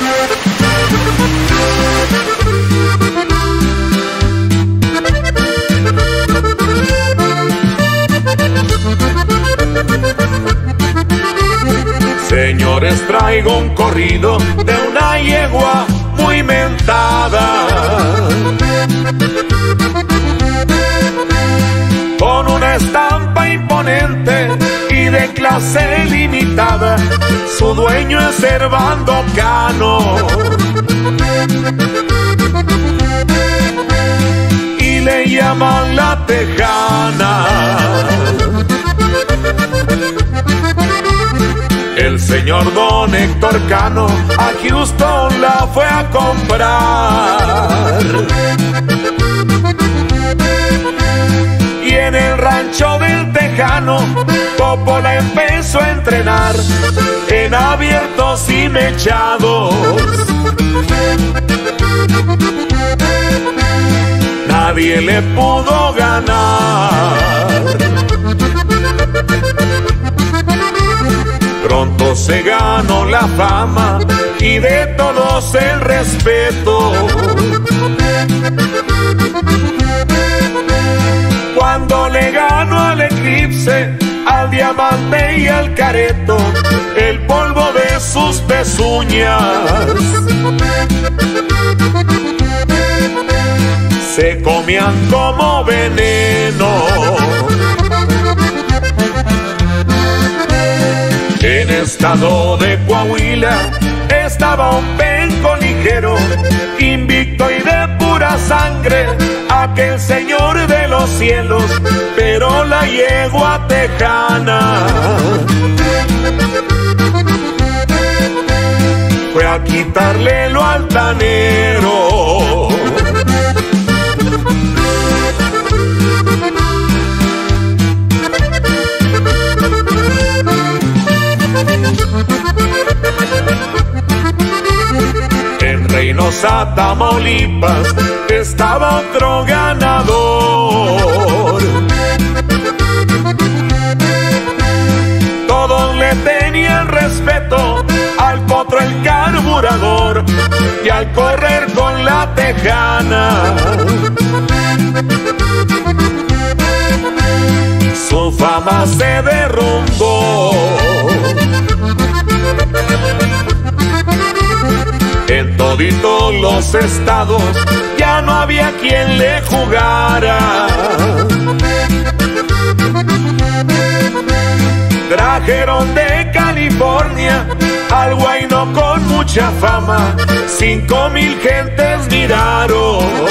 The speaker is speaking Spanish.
Señores, traigo un corrido de una yegua muy mentada, con una estampa imponente y de clase limitada. Su dueño es Servando Cano y le llaman La Tejana. El señor don Héctor Cano a Houston la fue a comprar, y en el rancho del Tejano Popo la empezó a entrenar en abiertos y mechados. Nadie le pudo ganar. Pronto se ganó la fama y de todos el respeto. Cuando le ganó al Eclipse, al Diamante y al Careto, el polvo de sus pezuñas se comían como veneno. En estado de Coahuila estaba un penco ligero, invicto y de pura sangre, aquel señor de los cielos, pero la yegua tejana fue a quitarle lo altanero. En Reynosa, Tamaulipas, estaba otro ganador. Todos le tenían respeto al Potro el carburador y al correr con la Tejana. Su fama se derrumbó. En toditos los estados ya no había quien le jugara. Trajeron de California al Huayno con mucha fama, 5,000 gentes miraron.